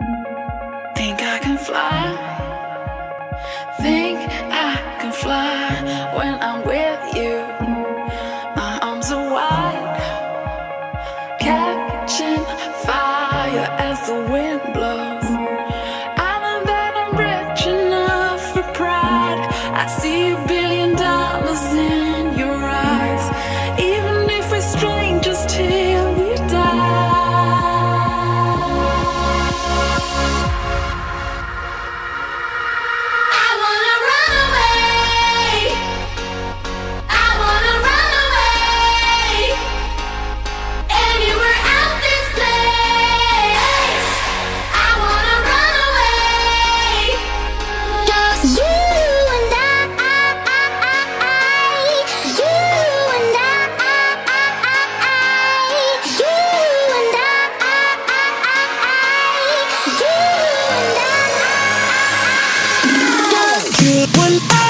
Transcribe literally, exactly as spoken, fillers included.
Think I can fly. Think I can fly when I'm with you. My arms are wide, catching fire as the wind blows. I know that I'm rich enough for pride. I see a billion dollars in your eyes, even if we're strangers till we die. When I